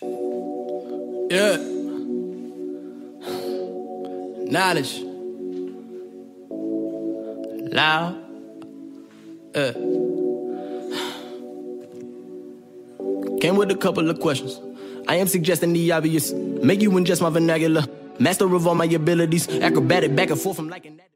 Yeah. Knowledge. Loud. Came with a couple of questions. I am suggesting the obvious. Make you ingest my vernacular. Master of all my abilities. Acrobatic back and forth from liking that.